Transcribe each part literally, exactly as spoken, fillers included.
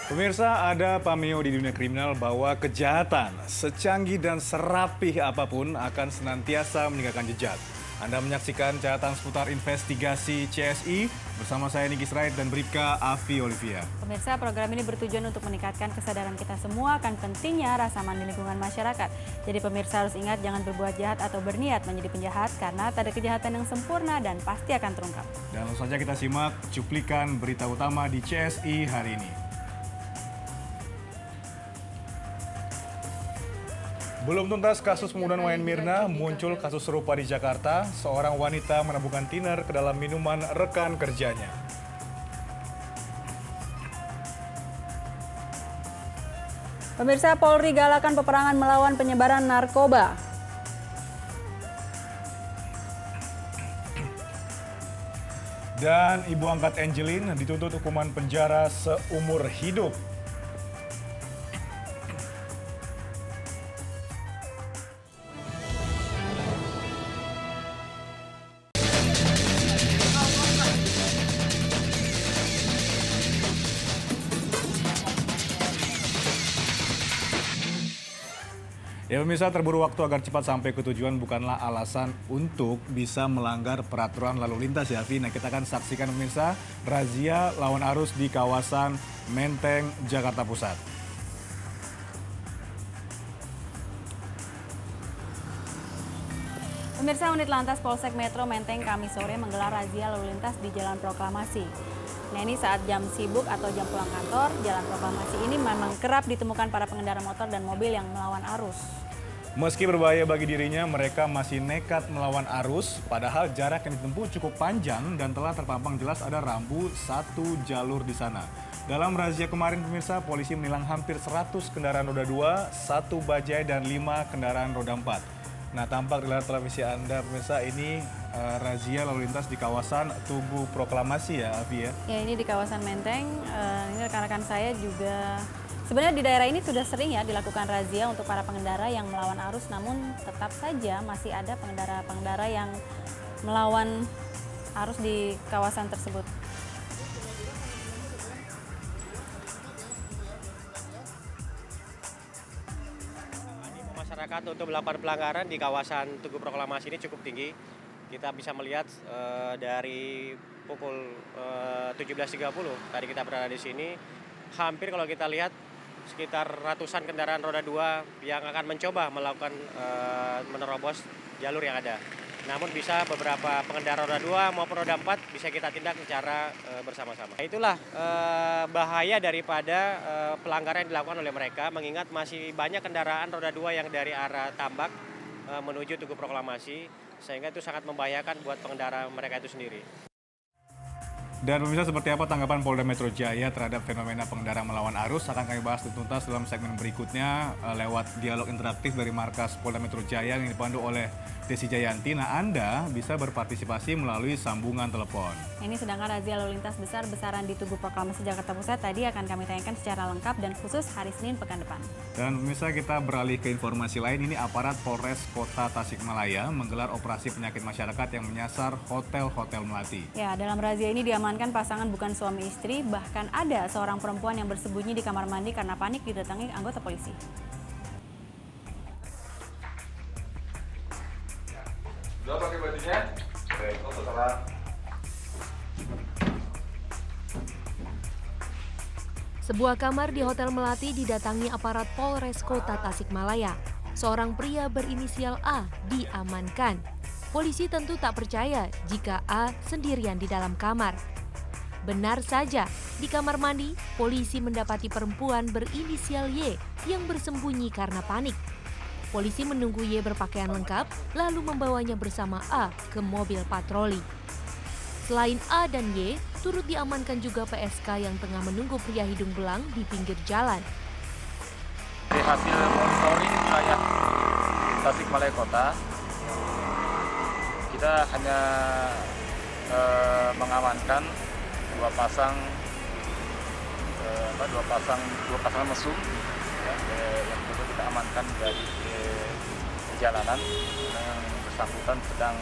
Pemirsa, ada pameo di dunia kriminal bahwa kejahatan secanggih dan serapih apapun akan senantiasa meninggalkan jejak. Anda menyaksikan catatan seputar investigasi C S I bersama saya Niki Srait dan Bribka Afi Olivia. Pemirsa, program ini bertujuan untuk meningkatkan kesadaran kita semua akan pentingnya rasa aman di lingkungan masyarakat. Jadi pemirsa harus ingat jangan berbuat jahat atau berniat menjadi penjahat karena tak ada kejahatan yang sempurna dan pasti akan terungkap. Dan langsung saja kita simak cuplikan berita utama di C S I hari ini. Belum tuntas kasus pembunuhan Wayan Mirna, muncul kasus serupa di Jakarta. Seorang wanita menabungkan tiner ke dalam minuman rekan kerjanya. Pemirsa, Polri galakan peperangan melawan penyebaran narkoba. Dan ibu angkat Angelin dituntut hukuman penjara seumur hidup. Ya pemirsa, terburu waktu agar cepat sampai ke tujuan bukanlah alasan untuk bisa melanggar peraturan lalu lintas ya, Vi. Nah, kita akan saksikan pemirsa razia lawan arus di kawasan Menteng, Jakarta Pusat. Pemirsa, unit lantas Polsek Metro Menteng Kamis sore menggelar razia lalu lintas di Jalan Proklamasi. Nah, ini saat jam sibuk atau jam pulang kantor, Jalan Proklamasi ini memang kerap ditemukan para pengendara motor dan mobil yang melawan arus. Meski berbahaya bagi dirinya, mereka masih nekat melawan arus, padahal jarak yang ditempuh cukup panjang dan telah terpampang jelas ada rambu satu jalur di sana. Dalam razia kemarin pemirsa, polisi menilang hampir seratus kendaraan roda dua, satu bajai dan lima kendaraan roda empat. Nah, tampak di layar televisi Anda pemirsa, ini uh, razia lalu lintas di kawasan Tugu Proklamasi ya, Avi ya? Ya, ini di kawasan Menteng. Uh, ini rekan-rekan saya juga sebenarnya di daerah ini sudah sering ya dilakukan razia untuk para pengendara yang melawan arus, namun tetap saja masih ada pengendara-pengendara yang melawan arus di kawasan tersebut. Masyarakat untuk melakukan pelanggaran di kawasan Tugu Proklamasi ini cukup tinggi. Kita bisa melihat uh, dari pukul uh, tujuh belas tiga puluh tadi kita berada di sini, hampir kalau kita lihat sekitar ratusan kendaraan roda dua yang akan mencoba melakukan uh, menerobos jalur yang ada. Namun bisa beberapa pengendara roda dua maupun roda empat bisa kita tindak secara uh, bersama-sama. Itulah uh, bahaya daripada uh, pelanggaran yang dilakukan oleh mereka, mengingat masih banyak kendaraan roda dua yang dari arah Tambak uh, menuju Tugu Proklamasi, sehingga itu sangat membahayakan buat pengendara mereka itu sendiri. Dan pemirsa, seperti apa tanggapan Polda Metro Jaya terhadap fenomena pengendara melawan arus akan kami bahas tuntas dalam segmen berikutnya lewat dialog interaktif dari markas Polda Metro Jaya yang dipandu oleh Desi Jayanti. Nah, Anda bisa berpartisipasi melalui sambungan telepon. Ini sedangkan razia lalu lintas besar-besaran di Tugu Proklamasi Jakarta Pusat tadi akan kami tayangkan secara lengkap dan khusus hari Senin pekan depan. Dan pemirsa, kita beralih ke informasi lain. Ini aparat Polres Kota Tasikmalaya menggelar operasi penyakit masyarakat yang menyasar hotel-hotel melati. Ya, dalam razia ini diamankan pasangan bukan suami istri, bahkan ada seorang perempuan yang bersembunyi di kamar mandi karena panik didatangi anggota polisi. Sudah pakai bajunya? Baik, oh setelah. Sebuah kamar di Hotel Melati didatangi aparat Polres Kota Tasikmalaya. Seorang pria berinisial A diamankan. Polisi tentu tak percaya jika A sendirian di dalam kamar. Benar saja, di kamar mandi, polisi mendapati perempuan berinisial Y yang bersembunyi karena panik. Polisi menunggu Y berpakaian lengkap, lalu membawanya bersama A ke mobil patroli. Selain A dan Y, turut diamankan juga P S K yang tengah menunggu pria hidung belang di pinggir jalan. Dari hasil monitoring wilayah Tasikmalaya Kota, kita hanya eh, mengamankan dua pasang eh, apa, dua pasang dua pasangan mesum ya, eh, yang perlu kita amankan dari eh, jalanan yang bersangkutan sedang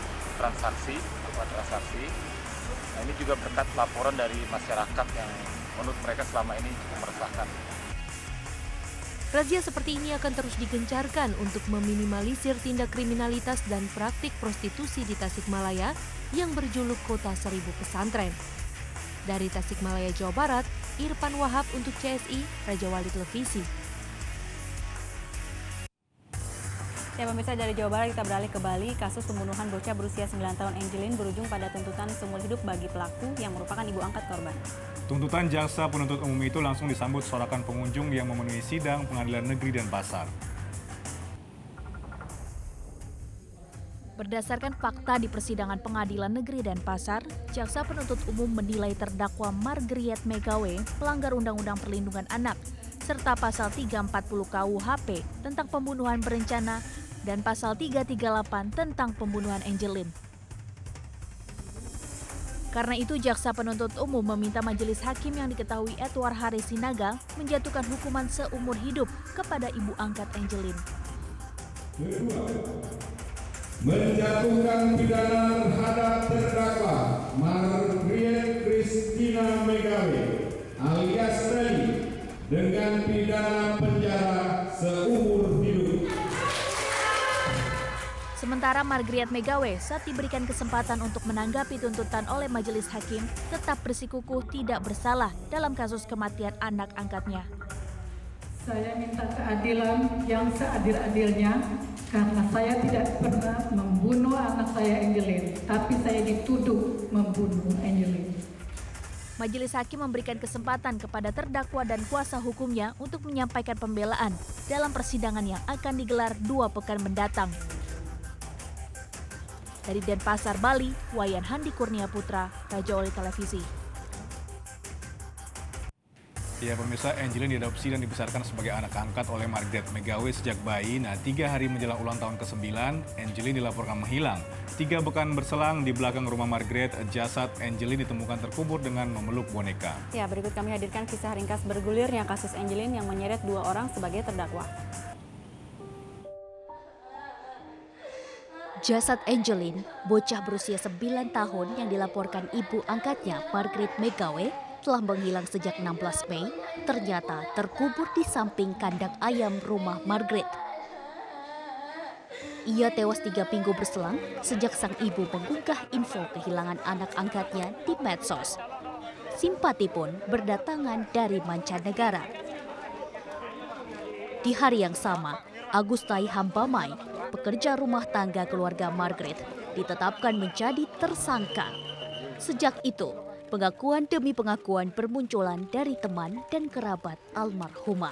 transaksi apa transaksi. Nah, ini juga berkat laporan dari masyarakat yang menurut mereka selama ini cukup meresahkan. Razia seperti ini akan terus digencarkan untuk meminimalisir tindak kriminalitas dan praktik prostitusi di Tasikmalaya yang berjuluk Kota Seribu Pesantren. Dari Tasikmalaya, Jawa Barat, Irfan Wahab untuk C S I, Raja Wali Televisi. Ya pemirsa, dari Jawa Barat kita beralih ke Bali. Kasus pembunuhan bocah berusia sembilan tahun Angelin berujung pada tuntutan seumur hidup bagi pelaku yang merupakan ibu angkat korban. Tuntutan jaksa penuntut umum itu langsung disambut sorakan pengunjung yang memenuhi sidang Pengadilan Negeri Denpasar. Berdasarkan fakta di persidangan Pengadilan Negeri Denpasar, jaksa penuntut umum menilai terdakwa Margriet Megawe pelanggar Undang-Undang Perlindungan Anak serta pasal tiga ratus empat puluh K U H P tentang pembunuhan berencana dan pasal tiga ratus tiga puluh delapan tentang pembunuhan Angelin. Karena itu, jaksa penuntut umum meminta majelis hakim yang diketahui Edward Haris Sinaga menjatuhkan hukuman seumur hidup kepada ibu angkat Angelin. Kedua, menjatuhkan pidana terhadap terdakwa Margriet Christina Megawe alias Meli dengan pidana penjara seumur hidup. Sementara Margriet Megawe saat diberikan kesempatan untuk menanggapi tuntutan oleh majelis hakim tetap bersikukuh tidak bersalah dalam kasus kematian anak angkatnya. Saya minta keadilan yang seadil-adilnya karena saya tidak pernah membunuh anak saya Angelin, tapi saya dituduh membunuh Angelin. Majelis hakim memberikan kesempatan kepada terdakwa dan kuasa hukumnya untuk menyampaikan pembelaan dalam persidangan yang akan digelar dua pekan mendatang. Dari Denpasar, Bali, Wayan Handi Kurnia Putra, Raja Wali Televisi. Ya pemirsa, Angelin diadopsi dan dibesarkan sebagai anak angkat oleh Margriet Megawe sejak bayi. Nah, tiga hari menjelang ulang tahun kesembilan, Angelin dilaporkan menghilang. Tiga pekan berselang di belakang rumah Margriet, jasad Angelin ditemukan terkubur dengan memeluk boneka. Ya, berikut kami hadirkan kisah ringkas bergulirnya kasus Angelin yang menyeret dua orang sebagai terdakwa. Jasad Angelin, bocah berusia sembilan tahun yang dilaporkan ibu angkatnya Margriet Megawe telah menghilang sejak enam belas Mei, ternyata terkubur di samping kandang ayam rumah Margriet. Ia tewas tiga minggu berselang sejak sang ibu mengunggah info kehilangan anak angkatnya di medsos. Simpati pun berdatangan dari mancanegara. Di hari yang sama, Agustai Hambamai, pekerja rumah tangga keluarga Margriet, ditetapkan menjadi tersangka. Sejak itu, pengakuan demi pengakuan bermunculan dari teman dan kerabat almarhumah.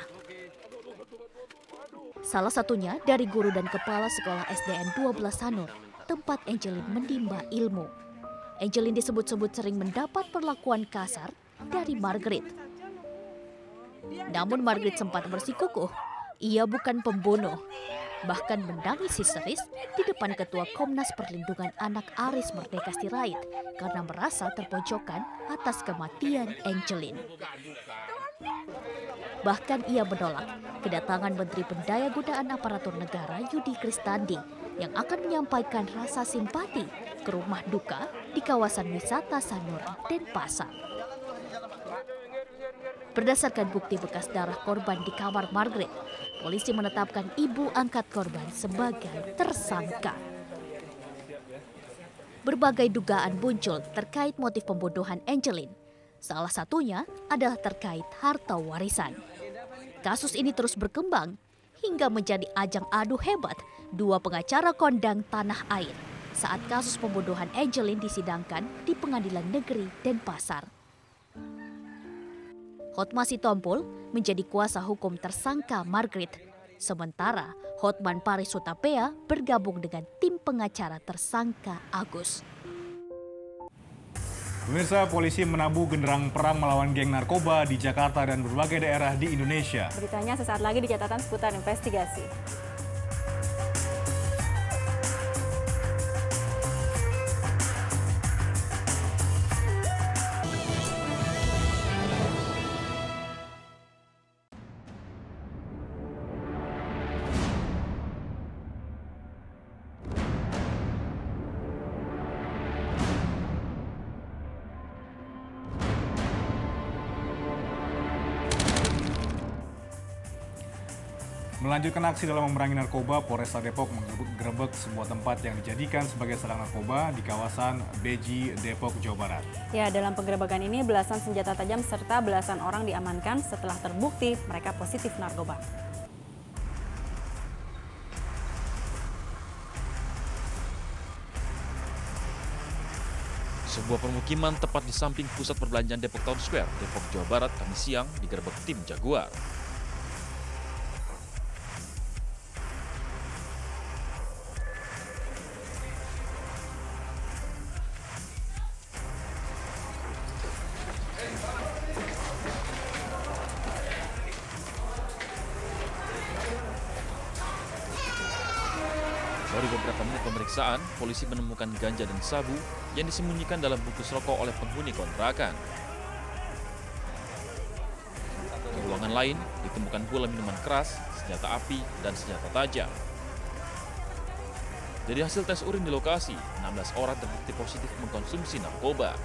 Salah satunya dari guru dan kepala sekolah S D N dua belas Sanur, tempat Angelin menimba ilmu. Angelin disebut-sebut sering mendapat perlakuan kasar dari Margriet. Namun Margriet sempat bersikukuh, ia bukan pembunuh. Bahkan menangis histeris di depan Ketua Komnas Perlindungan Anak Aris Merdeka Sirait karena merasa terpojokan atas kematian Angelin. Bahkan ia menolak kedatangan Menteri Pendayagunaan Aparatur Negara Yudi Kristandi yang akan menyampaikan rasa simpati ke rumah duka di kawasan wisata Sanur, Denpasar. Berdasarkan bukti bekas darah korban di kamar Margriet, polisi menetapkan ibu angkat korban sebagai tersangka. Berbagai dugaan muncul terkait motif pembunuhan Angelin. Salah satunya adalah terkait harta warisan. Kasus ini terus berkembang hingga menjadi ajang adu hebat dua pengacara kondang tanah air saat kasus pembunuhan Angelin disidangkan di Pengadilan Negeri Denpasar. Hotma Sitompul menjadi kuasa hukum tersangka Margriet. Sementara Hotman Paris Hutapea bergabung dengan tim pengacara tersangka Agus. Pemirsa, polisi menabuh genderang perang melawan geng narkoba di Jakarta dan berbagai daerah di Indonesia. Beritanya sesaat lagi di catatan seputar investigasi. Melanjutkan aksi dalam memerangi narkoba, Polresta Depok menggerebek sebuah tempat yang dijadikan sebagai sarang narkoba di kawasan Beji, Depok, Jawa Barat. Ya, dalam penggerebekan ini belasan senjata tajam serta belasan orang diamankan setelah terbukti mereka positif narkoba. Sebuah permukiman tepat di samping pusat perbelanjaan Depok Town Square, Depok, Jawa Barat, Kamis siang digerebek tim Jaguar. Dari beberapa menit pemeriksaan, polisi menemukan ganja dan sabu yang disembunyikan dalam bungkus rokok oleh penghuni kontrakan. Di ruangan lain, ditemukan pula minuman keras, senjata api, dan senjata tajam. Dari hasil tes urin di lokasi, enam belas orang terbukti positif mengkonsumsi narkoba.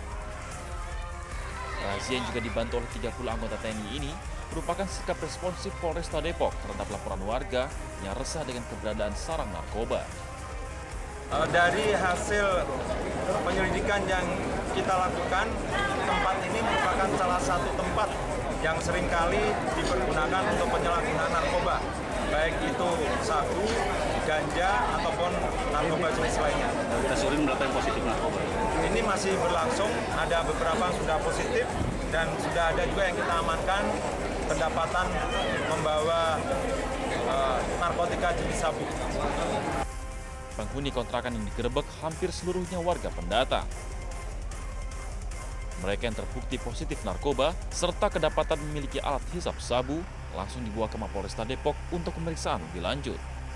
Razia yang juga dibantu oleh tiga puluh anggota T N I ini merupakan sikap responsif Polresta Depok terhadap laporan warga yang resah dengan keberadaan sarang narkoba. Dari hasil penyelidikan yang kita lakukan, tempat ini merupakan salah satu tempat yang seringkali dipergunakan untuk penyalahgunaan narkoba, baik itu sabu, ganja, ataupun narkoba jenis lainnya. Tes urin berapa yang positif narkoba? Ini masih berlangsung, ada beberapa yang sudah positif dan sudah ada juga yang kita amankan kedapatan membawa uh, narkotika jenis sabu. Penghuni kontrakan yang digerebek hampir seluruhnya warga pendatang. Mereka yang terbukti positif narkoba serta kedapatan memiliki alat hisap sabu langsung dibawa ke Mapolresta Depok untuk pemeriksaan lebih lanjut.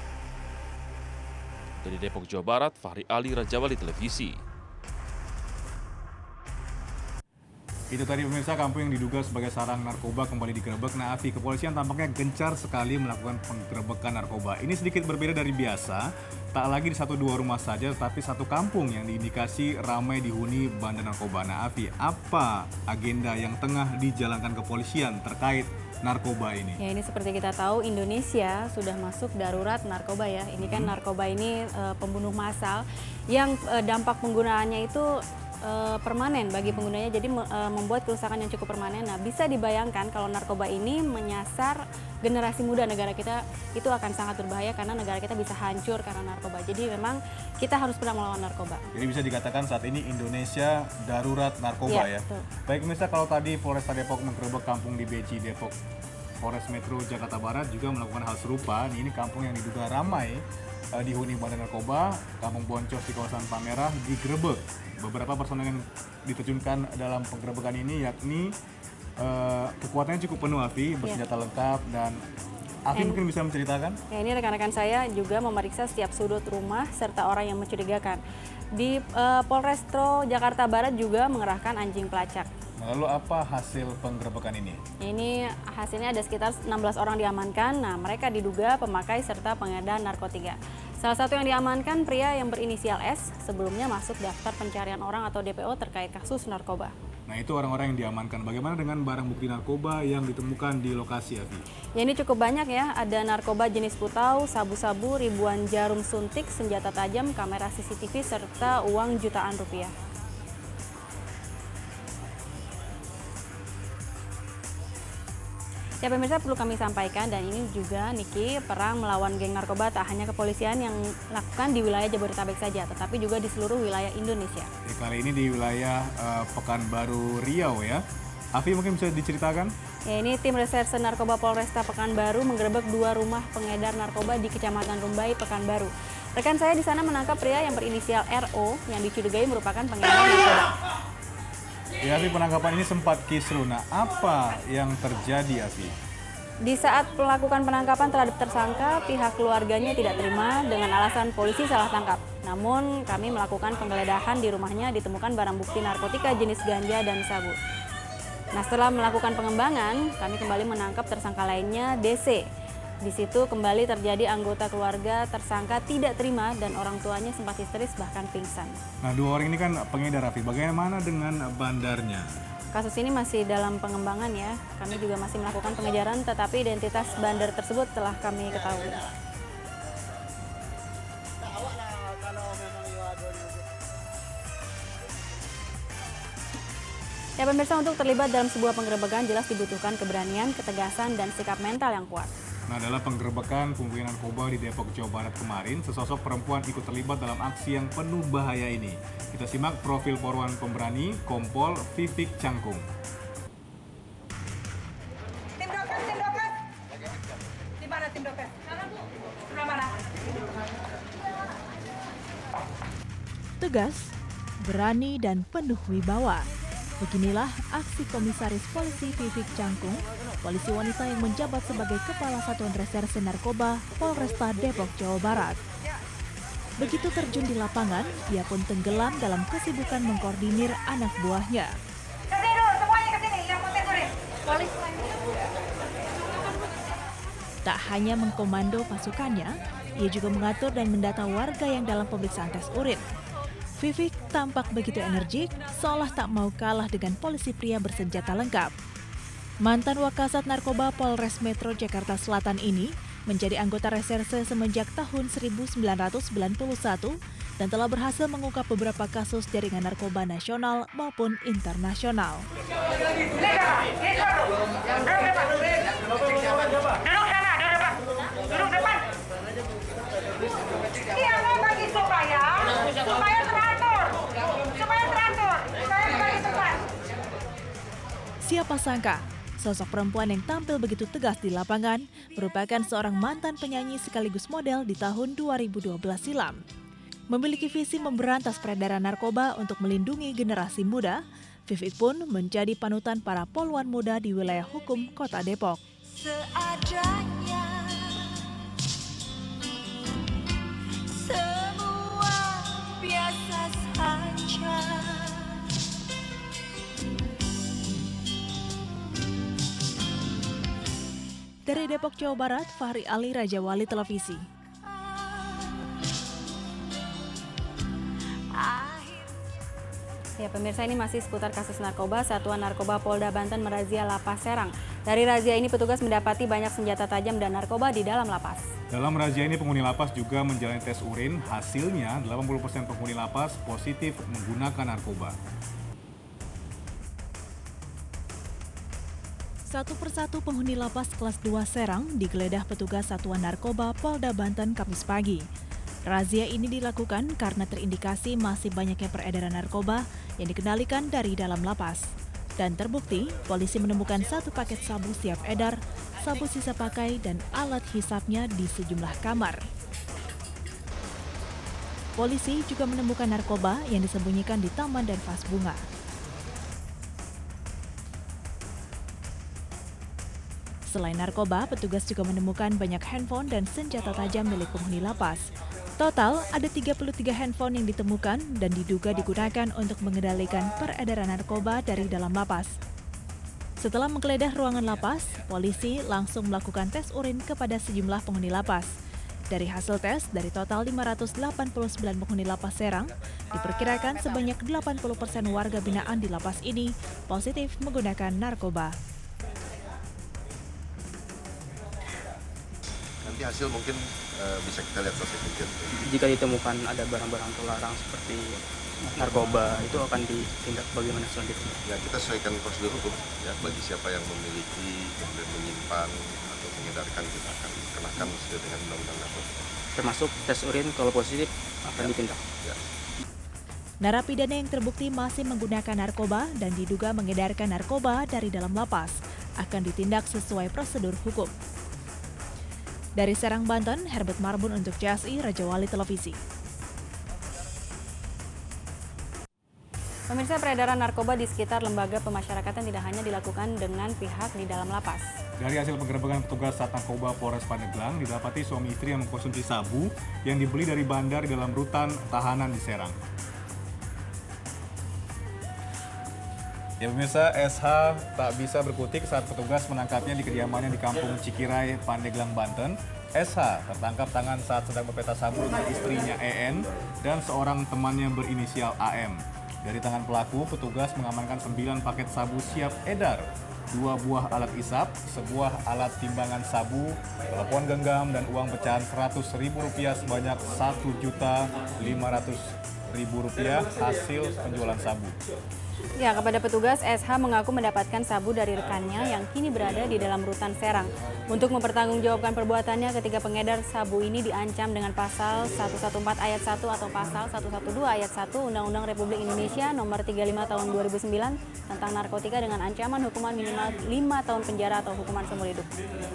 Dari Depok, Jawa Barat, Fahri Ali, Rajawali Televisi. Itu tadi pemirsa, kampung yang diduga sebagai sarang narkoba kembali digerebek. Nah, Afi, kepolisian tampaknya gencar sekali melakukan penggerebekan narkoba. Ini sedikit berbeda dari biasa, tak lagi di satu dua rumah saja, tapi satu kampung yang diindikasi ramai dihuni bandar narkoba. Nah, Afi, apa agenda yang tengah dijalankan kepolisian terkait narkoba ini? Ya, ini seperti kita tahu Indonesia sudah masuk darurat narkoba ya. Ini kan hmm. narkoba ini e, pembunuh massal yang e, dampak penggunaannya itu e, permanen bagi penggunanya, jadi e, membuat kerusakan yang cukup permanen. Nah, bisa dibayangkan kalau narkoba ini menyasar generasi muda negara kita, itu akan sangat berbahaya karena negara kita bisa hancur karena narkoba. Jadi memang kita harus pernah melawan narkoba. Jadi bisa dikatakan saat ini Indonesia darurat narkoba ya. ya? Betul. Baik pemirsa, kalau tadi Polresta Depok menggerebek kampung di Beji, Depok, Polres Metro Jakarta Barat juga melakukan hal serupa. Ini kampung yang diduga ramai uh, dihuni bandar narkoba, Kampung Boncos di kawasan Palmerah digerebek. Beberapa personel yang diterjunkan dalam penggerebekan ini yakni uh, kekuatannya cukup penuh, Afi, bersenjata yeah. lengkap, dan Afi And, mungkin bisa menceritakan? Ya, ini rekan-rekan saya juga memeriksa setiap sudut rumah serta orang yang mencurigakan. Di uh, Polrestro Jakarta Barat juga mengerahkan anjing pelacak. Lalu apa hasil penggerebekan ini? Ini hasilnya ada sekitar enam belas orang diamankan. Nah, mereka diduga pemakai serta pengedar narkotika. Salah satu yang diamankan pria yang berinisial S, sebelumnya masuk daftar pencarian orang atau D P O terkait kasus narkoba. Nah, itu orang-orang yang diamankan. Bagaimana dengan barang bukti narkoba yang ditemukan di lokasi, Afi? Ya, ini cukup banyak ya. Ada narkoba jenis putau, sabu-sabu, ribuan jarum suntik, senjata tajam, kamera C C T V, serta uang jutaan rupiah. Ya pemirsa, perlu kami sampaikan, dan ini juga Niki, perang melawan geng narkoba tak hanya kepolisian yang lakukan di wilayah Jabodetabek saja, tetapi juga di seluruh wilayah Indonesia. Ya, kali ini di wilayah uh, Pekanbaru Riau ya. Afi mungkin bisa diceritakan? Ya, ini tim reserse narkoba Polresta Pekanbaru menggerebek dua rumah pengedar narkoba di Kecamatan Rumbai, Pekanbaru. Rekan saya di sana menangkap pria yang berinisial R O yang dicurigai merupakan pengedar narkoba. Ya, Afi, penangkapan ini sempat kisruh. Nah, apa yang terjadi, Afi? Di saat melakukan penangkapan terhadap tersangka, pihak keluarganya tidak terima dengan alasan polisi salah tangkap. Namun, kami melakukan penggeledahan di rumahnya, ditemukan barang bukti narkotika jenis ganja dan sabu. Nah, setelah melakukan pengembangan, kami kembali menangkap tersangka lainnya, D C. Di situ kembali terjadi anggota keluarga tersangka tidak terima dan orang tuanya sempat histeris bahkan pingsan. Nah, dua orang ini kan pengedar, Afi. Bagaimana dengan bandarnya? kasus ini masih dalam pengembangan ya. Kami juga masih melakukan pengejaran, tetapi identitas bandar tersebut telah kami ketahui. Ya pemirsa, untuk terlibat dalam sebuah penggerebekan jelas dibutuhkan keberanian, ketegasan, dan sikap mental yang kuat. Nah, dalam penggerebekan pembunuhan narkoba di Depok, Jawa Barat kemarin, sesosok perempuan ikut terlibat dalam aksi yang penuh bahaya ini. Kita simak profil Polwan Pemberani, Kompol Vivik Cangkung. Tim Dokes, tim Dokes. Di mana tim Dokes? Sana, Bu. Sebelah mana? Tegas, berani, dan penuh wibawa. Beginilah aksi Komisaris Polisi Vivik Cangkung, polisi wanita yang menjabat sebagai Kepala Satuan Reserse Narkoba Polresta Depok, Jawa Barat. Begitu terjun di lapangan, ia pun tenggelam dalam kesibukan mengkoordinir anak buahnya. Kesini dulu, semuanya kesini, yang putih kuning. Polis. Tak hanya mengkomando pasukannya, ia juga mengatur dan mendata warga yang dalam pemeriksaan tes urin. Vivik tampak begitu energik, seolah tak mau kalah dengan polisi pria bersenjata lengkap. Mantan Wakasat Narkoba Polres Metro Jakarta Selatan ini menjadi anggota reserse semenjak tahun seribu sembilan ratus sembilan puluh satu dan telah berhasil mengungkap beberapa kasus jaringan narkoba nasional maupun internasional. Siapa sangka, sosok perempuan yang tampil begitu tegas di lapangan merupakan seorang mantan penyanyi sekaligus model di tahun dua ribu dua belas silam. Memiliki visi memberantas peredaran narkoba untuk melindungi generasi muda, Vivik pun menjadi panutan para polwan muda di wilayah hukum Kota Depok. Seadanya, semua biasa saja. Dari Depok, Jawa Barat, Fahri Ali, Raja Wali Televisi. Ya pemirsa, ini masih seputar kasus narkoba. Satuan Narkoba Polda Banten merazia lapas Serang. Dari razia ini petugas mendapati banyak senjata tajam dan narkoba di dalam lapas. Dalam razia ini penghuni lapas juga menjalani tes urin. Hasilnya delapan puluh persen penghuni lapas positif menggunakan narkoba. Satu persatu penghuni lapas kelas dua Serang digeledah petugas Satuan Narkoba Polda Banten Kamis pagi. Razia ini dilakukan karena terindikasi masih banyaknya peredaran narkoba yang dikendalikan dari dalam lapas. Dan terbukti, polisi menemukan satu paket sabu siap edar, sabu sisa pakai, dan alat hisapnya di sejumlah kamar. Polisi juga menemukan narkoba yang disembunyikan di taman dan vas bunga. Selain narkoba, petugas juga menemukan banyak handphone dan senjata tajam milik penghuni lapas. Total, ada tiga puluh tiga handphone yang ditemukan dan diduga digunakan untuk mengendalikan peredaran narkoba dari dalam lapas. Setelah menggeledah ruangan lapas, polisi langsung melakukan tes urin kepada sejumlah penghuni lapas. Dari hasil tes, dari total lima ratus delapan puluh sembilan penghuni lapas Serang, diperkirakan sebanyak delapan puluh persen warga binaan di lapas ini positif menggunakan narkoba. Nanti hasil mungkin uh, bisa kita lihat sosial. Jika ditemukan ada barang-barang terlarang seperti narkoba, itu akan ditindak bagaimana selanjutnya? Ya, kita sesuaikan prosedur hukum. Ya, bagi siapa yang memiliki, kemudian menyimpan atau mengedarkan, kita akan kenakan sesuai dengan undang-undang narkoba. Termasuk tes urin kalau positif akan ya. ditindak. Ya. Narapidana yang terbukti masih menggunakan narkoba dan diduga mengedarkan narkoba dari dalam lapas akan ditindak sesuai prosedur hukum. Dari Serang, Banten, Herbert Marbun untuk C S I Raja Wali Televisi. Pemirsa, peredaran narkoba di sekitar lembaga pemasyarakatan tidak hanya dilakukan dengan pihak di dalam lapas. Dari hasil penggerebekan petugas Sat Narkoba Polres Pandeglang, didapati suami istri yang mengkonsumsi sabu yang dibeli dari bandar di dalam rutan tahanan di Serang. Ya pemirsa, S H tak bisa berkutik saat petugas menangkapnya di kediamannya di Kampung Cikirai, Pandeglang, Banten. S H tertangkap tangan saat sedang berpesta sabu dengan istrinya E N dan seorang temannya berinisial A M. Dari tangan pelaku, petugas mengamankan sembilan paket sabu siap edar, dua buah alat isap, sebuah alat timbangan sabu, telepon genggam, dan uang pecahan seratus ribu rupiah sebanyak satu juta lima ratus ribu rupiah hasil penjualan sabu. Ya, kepada petugas, S H mengaku mendapatkan sabu dari rekannya yang kini berada di dalam rutan Serang. Untuk mempertanggungjawabkan perbuatannya, ketiga pengedar sabu ini diancam dengan pasal seratus empat belas ayat satu atau pasal seratus dua belas ayat satu Undang-Undang Republik Indonesia nomor tiga puluh lima tahun dua ribu sembilan tentang narkotika dengan ancaman hukuman minimal lima tahun penjara atau hukuman seumur hidup.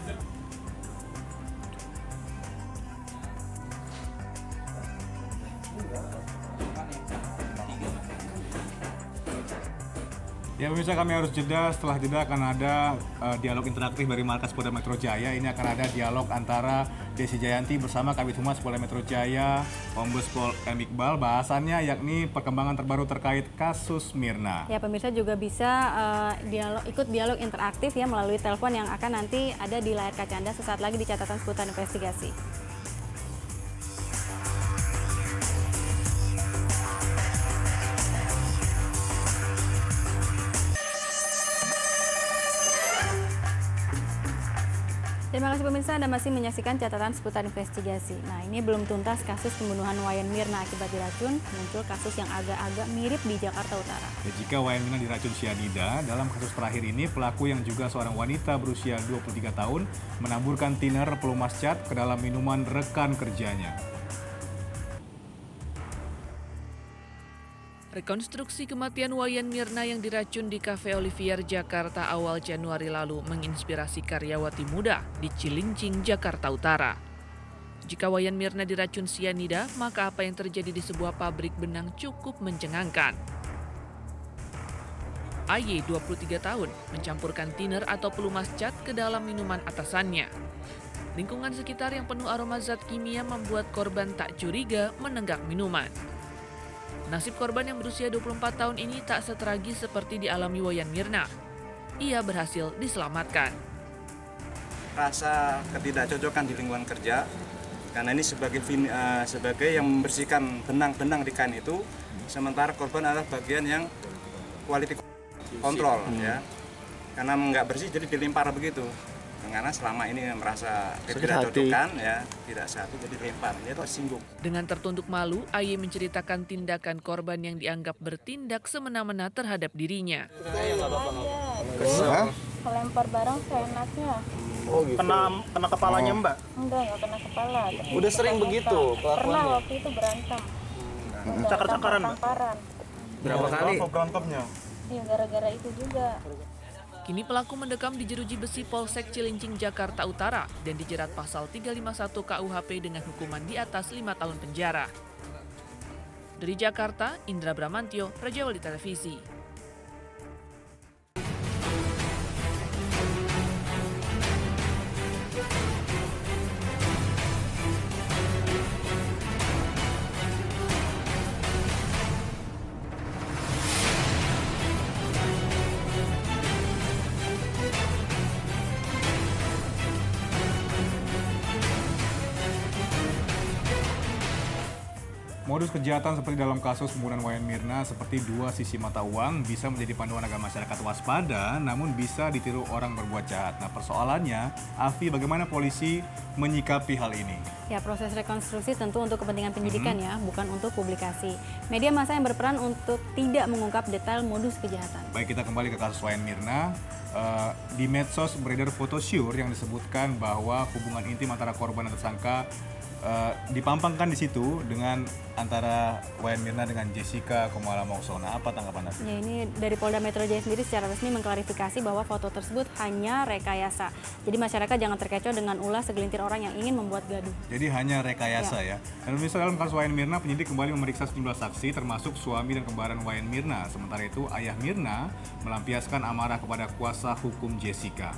Ya pemirsa, kami harus jeda. Setelah jeda akan ada uh, dialog interaktif dari Markas Polda Metro Jaya. Ini akan ada dialog antara Desi Jayanti bersama Kabid Humas Polda Metro Jaya, Kombes Pol M. Iqbal. Bahasannya yakni perkembangan terbaru terkait kasus Mirna. Ya pemirsa juga bisa uh, dialog, ikut dialog interaktif ya melalui telepon yang akan nanti ada di layar kaca Anda sesaat lagi di catatan seputar investigasi. Terima kasih pemirsa, Anda masih menyaksikan catatan seputar investigasi. Nah, ini belum tuntas kasus pembunuhan Wayan Mirna akibat diracun, muncul kasus yang agak-agak mirip di Jakarta Utara. Ya, jika Wayan Mirna diracun cyanida, dalam kasus terakhir ini pelaku yang juga seorang wanita berusia dua puluh tiga tahun menaburkan thinner pelumas cat ke dalam minuman rekan kerjanya. Rekonstruksi kematian Wayan Mirna yang diracun di Cafe Olivier, Jakarta awal Januari lalu menginspirasi karyawati muda di Cilincing, Jakarta Utara. Jika Wayan Mirna diracun sianida, maka apa yang terjadi di sebuah pabrik benang cukup mencengangkan. A Y, dua puluh tiga tahun, mencampurkan thinner atau pelumas cat ke dalam minuman atasannya. Lingkungan sekitar yang penuh aroma zat kimia membuat korban tak curiga menenggak minuman. Nasib korban yang berusia dua puluh empat tahun ini tak setragis seperti dialami Wayan Mirna. Ia berhasil diselamatkan. Rasa ketidakcocokan di lingkungan kerja, karena ini sebagai uh, sebagai yang membersihkan benang-benang di kain itu, sementara korban adalah bagian yang quality control ya, karena nggak bersih jadi dilempar begitu. Karena selama ini merasa ketidakcocokan ya, tidak satu jadi lempar, dia itu singgung. Dengan tertunduk malu, A Y menceritakan tindakan korban yang dianggap bertindak semena-mena terhadap dirinya. Kesel? Kelempar barang seenaknya. Oh gitu. Kena kena kepalanya Mbak? Enggak, enggak kena kepala. Udah sering begitu kelakuannya? Pernah waktu itu berantem. Hmm. Cakar-cakaran Mbak? Berapa kali? Berapa berantemnya? Iya, gara-gara itu juga. Kini pelaku mendekam di jeruji besi Polsek Cilincing, Jakarta Utara dan dijerat pasal tiga lima satu K U H P dengan hukuman di atas lima tahun penjara. Dari Jakarta, Indra Bramantyo, Rajawali Televisi. Modus kejahatan seperti dalam kasus pembunuhan Wayan Mirna seperti dua sisi mata uang bisa menjadi panduan agar masyarakat waspada, namun bisa ditiru orang berbuat jahat. Nah persoalannya, Afi, bagaimana polisi menyikapi hal ini? Ya, proses rekonstruksi tentu untuk kepentingan penyidikan hmm. ya, bukan untuk publikasi. Media massa yang berperan untuk tidak mengungkap detail modus kejahatan. Baik, kita kembali ke kasus Wayan Mirna. Uh, di medsos beredar foto syur yang disebutkan bahwa hubungan intim antara korban dan tersangka Uh, dipampangkan di situ dengan antara Wayan Mirna dengan Jessica Kumala Moksona. Apa tanggapan Anda? Ya, ini dari Polda Metro Jaya sendiri secara resmi mengklarifikasi bahwa foto tersebut hanya rekayasa. Jadi masyarakat jangan terkecoh dengan ulah segelintir orang yang ingin membuat gaduh. Jadi hanya rekayasa ya. ya. Dan misalnya dalam kasus Wayan Mirna, penyidik kembali memeriksa sejumlah saksi termasuk suami dan kembaran Wayan Mirna. Sementara itu ayah Mirna melampiaskan amarah kepada kuasa hukum Jessica.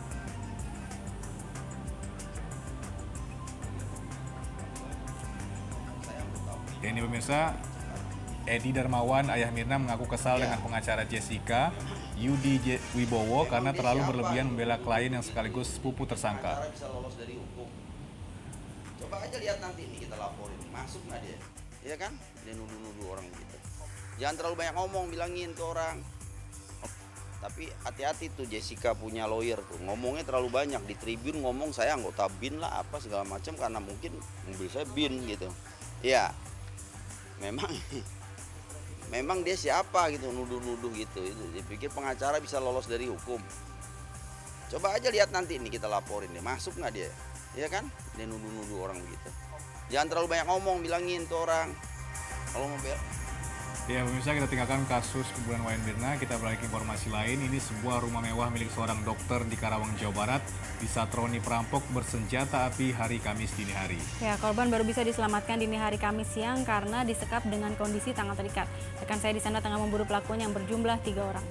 Ini pemirsa, Edi Darmawan, ayah Mirna mengaku kesal ya. dengan pengacara Jessica, Yudi J Wibowo, karena terlalu berlebihan membela klien yang sekaligus sepupu tersangka. Bisa lolos dari hukum. Coba aja lihat nanti nih kita laporin, masuk nggak dia? Iya kan? Dia nuduh-nuduh orang gitu. Jangan terlalu banyak ngomong, bilangin ke orang. Tapi hati-hati tuh Jessica punya lawyer tuh, ngomongnya terlalu banyak. Di Tribun ngomong saya anggota B I N lah apa segala macam karena mungkin mobil saya B I N gitu. Ya, memang memang dia siapa gitu, nuduh-nuduh gitu. Itu dipikir pengacara bisa lolos dari hukum. Coba aja lihat nanti nih kita laporin deh, masuk nggak dia? Iya kan? Dia nuduh-nuduh orang begitu. Jangan terlalu banyak ngomong, bilangin ke orang. Kalau mau bel. Ya pemirsa, kita tinggalkan kasus pembunuhan Wayan Mirna, kita beralih ke informasi lain. Ini sebuah rumah mewah milik seorang dokter di Karawang, Jawa Barat disatroni perampok bersenjata api hari Kamis dini hari. Ya, korban baru bisa diselamatkan dini hari Kamis siang karena disekap dengan kondisi tangan terikat. Rekan saya di sana tengah memburu pelakunya yang berjumlah tiga orang.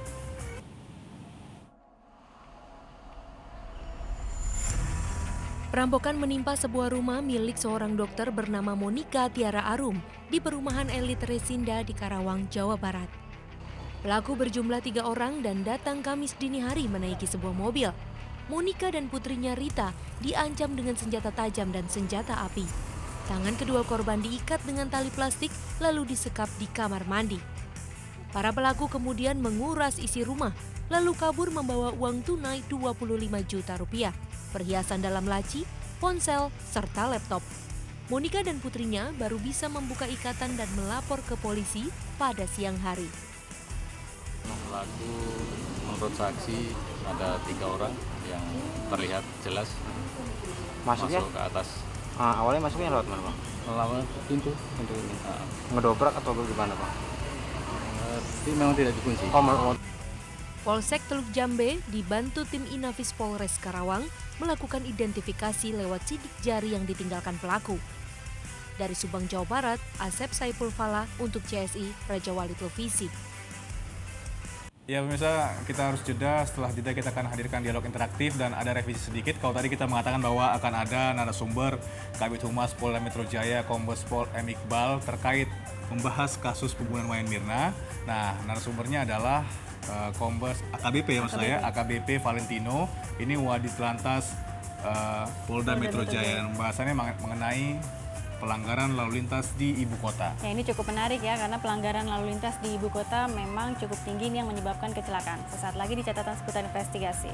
Perampokan menimpa sebuah rumah milik seorang dokter bernama Monica Tiara Arum di perumahan elit Resinda di Karawang, Jawa Barat. Pelaku berjumlah tiga orang dan datang Kamis dini hari menaiki sebuah mobil. Monica dan putrinya Rita diancam dengan senjata tajam dan senjata api. Tangan kedua korban diikat dengan tali plastik lalu disekap di kamar mandi. Para pelaku kemudian menguras isi rumah lalu kabur membawa uang tunai dua puluh lima juta rupiah. Perhiasan dalam laci, ponsel, serta laptop. Monica dan putrinya baru bisa membuka ikatan dan melapor ke polisi pada siang hari. Pelaku menurut saksi ada tiga orang yang terlihat jelas masuknya masuk ke atas. Ah, awalnya masuknya lewat mana, Bang? Lewat pintu. Pintu ini. Nah. Ngedobrak atau bagaimana, Bang? Tapi memang tidak dikunci. Oh, mau Polsek Teluk Jambe dibantu tim Inafis Polres Karawang melakukan identifikasi lewat sidik jari yang ditinggalkan pelaku. Dari Subang, Jawa Barat, Asep Saipul Fala untuk C S I Raja Wali Televisi. Ya pemirsa, kita harus jeda. Setelah jeda kita akan hadirkan dialog interaktif dan ada revisi sedikit. Kalau tadi kita mengatakan bahwa akan ada narasumber Kabid Humas Polda Metro Jaya Kombes Pol M. Iqbal terkait membahas kasus pembunuhan Wayan Mirna. Nah, narasumbernya adalah Uh, Kombes A K B P ya maksud saya, A K B P Valentino, ini Wadit Lantas uh, Polda Metro Jaya. Pembahasannya mengenai pelanggaran lalu lintas di ibu kota. Ya, ini cukup menarik ya, karena pelanggaran lalu lintas di ibu kota memang cukup tinggi ini yang menyebabkan kecelakaan. Sesaat lagi di catatan seputar investigasi.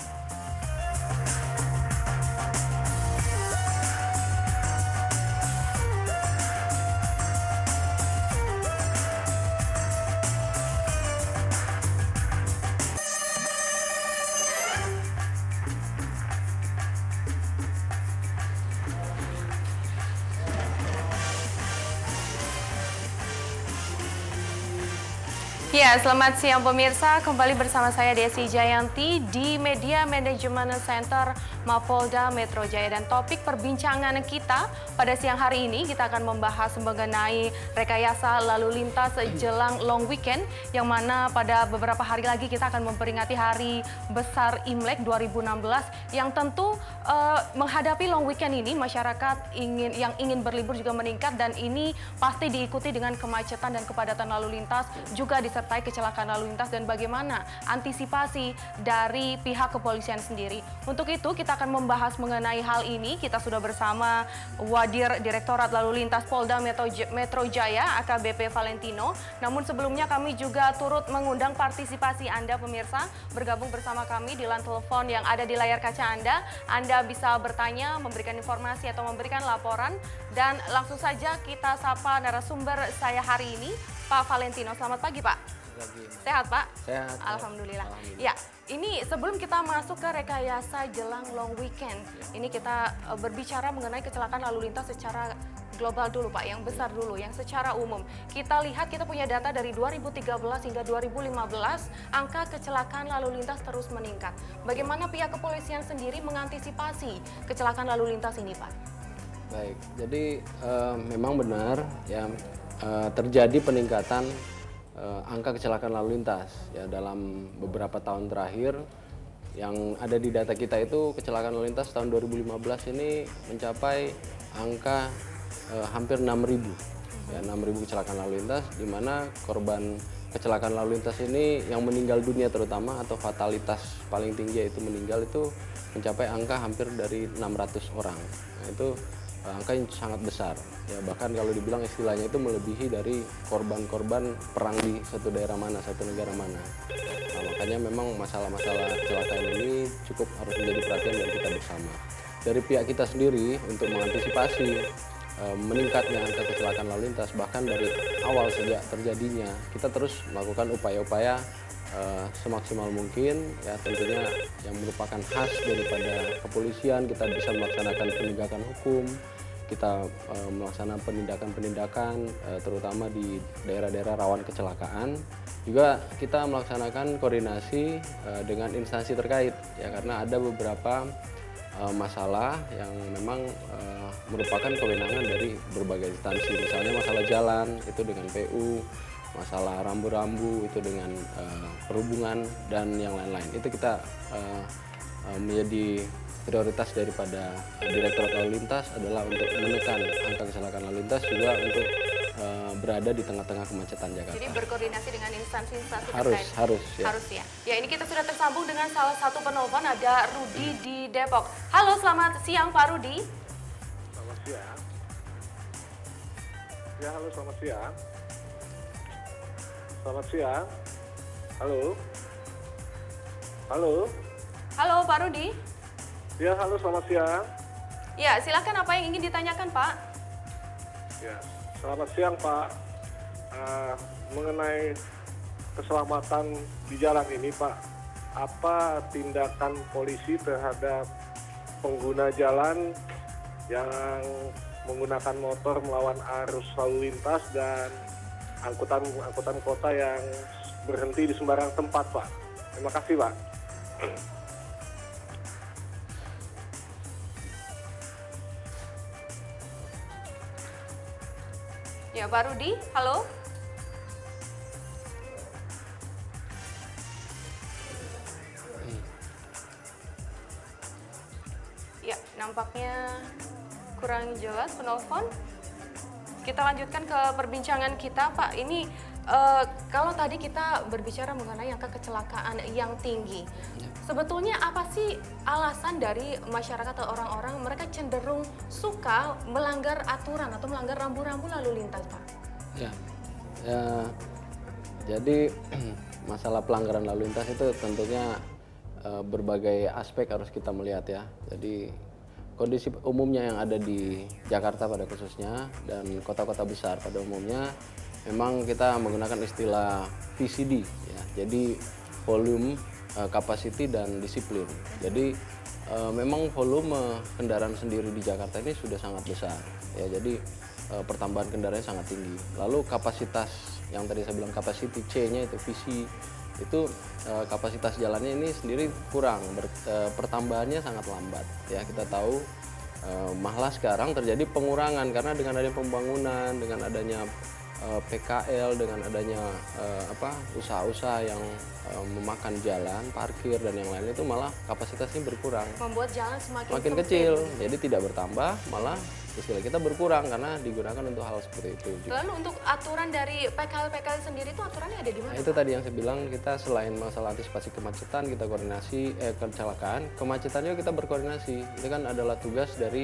Ya, selamat siang pemirsa. Kembali bersama saya Desi Jayanti di Media Management Center Mapolda Metro Jaya. Dan topik perbincangan kita pada siang hari ini kita akan membahas mengenai rekayasa lalu lintas jelang long weekend, yang mana pada beberapa hari lagi kita akan memperingati Hari Besar Imlek dua ribu enam belas, yang tentu uh, menghadapi long weekend ini masyarakat ingin yang ingin berlibur juga meningkat, dan ini pasti diikuti dengan kemacetan dan kepadatan lalu lintas, juga disertai kecelakaan lalu lintas, dan bagaimana antisipasi dari pihak kepolisian sendiri. Untuk itu kita akan membahas mengenai hal ini. Kita sudah bersama Wadir Direktorat Lalu Lintas Polda Metro Jaya A K B P Valentino. Namun sebelumnya kami juga turut mengundang partisipasi Anda pemirsa bergabung bersama kami di line telepon yang ada di layar kaca Anda. Anda bisa bertanya, memberikan informasi atau memberikan laporan, dan langsung saja kita sapa narasumber saya hari ini, Pak Valentino. Selamat pagi, Pak. Sehat, Pak? Sehat. Alhamdulillah. Alhamdulillah. Ya, ini sebelum kita masuk ke rekayasa jelang long weekend, ini kita uh, berbicara mengenai kecelakaan lalu lintas secara global dulu, Pak, yang besar dulu, yang secara umum. Kita lihat, kita punya data dari dua ribu tiga belas hingga dua ribu lima belas, angka kecelakaan lalu lintas terus meningkat. Bagaimana pihak kepolisian sendiri mengantisipasi kecelakaan lalu lintas ini, Pak? Baik, jadi uh, memang benar ya uh, terjadi peningkatan Uh, angka kecelakaan lalu lintas ya dalam beberapa tahun terakhir. Yang ada di data kita itu kecelakaan lalu lintas tahun dua ribu lima belas ini mencapai angka uh, hampir enam ribu ya, enam ribu kecelakaan lalu lintas, di mana korban kecelakaan lalu lintas ini yang meninggal dunia terutama atau fatalitas paling tinggi yaitu meninggal itu mencapai angka hampir dari enam ratus orang. Nah, itu uh, angka yang sangat besar. Ya, bahkan kalau dibilang istilahnya itu melebihi dari korban-korban perang di satu daerah mana, satu negara mana. Nah, makanya memang masalah-masalah kecelakaan ini cukup harus menjadi perhatian dari kita bersama. Dari pihak kita sendiri untuk mengantisipasi uh, meningkatnya angka kecelakaan lalu lintas, bahkan dari awal sejak terjadinya, kita terus melakukan upaya-upaya Uh, semaksimal mungkin, ya tentunya yang merupakan khas daripada kepolisian. Kita bisa melaksanakan penegakan hukum, kita uh, melaksanakan penindakan-penindakan uh, terutama di daerah-daerah rawan kecelakaan. Juga kita melaksanakan koordinasi uh, dengan instansi terkait, ya karena ada beberapa uh, masalah yang memang uh, merupakan kewenangan dari berbagai instansi. Misalnya masalah jalan itu dengan P U, masalah rambu-rambu itu dengan uh, perhubungan dan yang lain-lain. Itu kita uh, uh, menjadi prioritas daripada Direktorat Lalu Lintas adalah untuk menekan angka kecelakaan lalu lintas, juga untuk uh, berada di tengah-tengah kemacetan Jakarta. Jadi berkoordinasi dengan instansi-instansi harus, terkait. Harus, ya. Harus ya. Ya, ini kita sudah tersambung dengan salah satu penelpon, ada Rudi di Depok. Halo, selamat siang Pak Rudi. Selamat siang. Ya, halo, selamat siang. Selamat siang. Halo. Halo. Halo Pak Rudi. Ya, halo, selamat siang. Ya, silakan, apa yang ingin ditanyakan Pak? Ya, selamat siang Pak. Uh, mengenai keselamatan di jalan ini Pak, apa tindakan polisi terhadap pengguna jalan yang menggunakan motor melawan arus lalu lintas dan angkutan-angkutan kota yang berhenti di sembarang tempat, Pak? Terima kasih, Pak. Ya, Pak Rudi, halo. Ya, nampaknya kurang jelas penelpon. Kita lanjutkan ke perbincangan kita, Pak. Ini uh, kalau tadi kita berbicara mengenai angka kecelakaan yang tinggi, sebetulnya apa sih alasan dari masyarakat atau orang-orang mereka cenderung suka melanggar aturan atau melanggar rambu-rambu lalu lintas, Pak? Ya, ya jadi masalah pelanggaran lalu lintas itu tentunya uh, berbagai aspek harus kita melihat ya. Jadi kondisi umumnya yang ada di Jakarta pada khususnya dan kota-kota besar pada umumnya memang kita menggunakan istilah V C D ya. Jadi volume, capacity dan disiplin. Jadi uh, memang volume kendaraan sendiri di Jakarta ini sudah sangat besar ya. Jadi uh, pertambahan kendaraan sangat tinggi. Lalu kapasitas yang tadi saya bilang capacity C-nya itu V C itu uh, kapasitas jalannya ini sendiri kurang, ber, uh, pertambahannya sangat lambat ya. Kita tahu uh, malah sekarang terjadi pengurangan karena dengan adanya pembangunan, dengan adanya uh, P K L, dengan adanya uh, apa usaha-usaha yang uh, memakan jalan, parkir dan yang lain itu malah kapasitasnya berkurang. Membuat jalan semakin makin kecil, jadi tidak bertambah, malah istilah kita berkurang karena digunakan untuk hal seperti itu. Lalu untuk aturan dari P K L-P K L sendiri itu aturannya ada di mana? Nah, itu tadi yang saya bilang, kita selain masalah antisipasi kemacetan, kita koordinasi, eh kecelakaan, kemacetannya kita berkoordinasi. Itu kan adalah tugas dari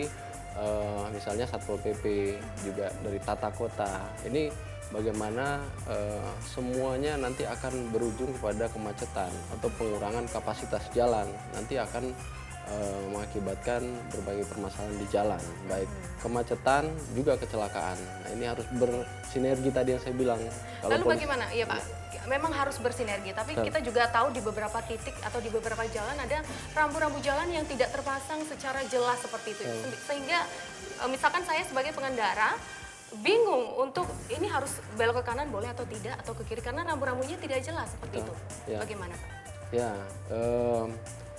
uh, misalnya Satpol P P, juga dari tata kota. Ini bagaimana uh, semuanya nanti akan berujung kepada kemacetan atau pengurangan kapasitas jalan. Nanti akan Uh, mengakibatkan berbagai permasalahan di jalan, baik kemacetan juga kecelakaan. Nah, ini harus bersinergi tadi yang saya bilang. Kalau Lalu bagaimana? Iya Pak, memang harus bersinergi, tapi Betul. kita juga tahu di beberapa titik atau di beberapa jalan ada rambu-rambu jalan yang tidak terpasang secara jelas seperti itu. Betul. Sehingga uh, misalkan saya sebagai pengendara bingung untuk ini harus belok ke kanan boleh atau tidak, atau ke kiri karena rambu-rambunya tidak jelas seperti Betul. itu. Ya. Bagaimana Pak? Ya, um,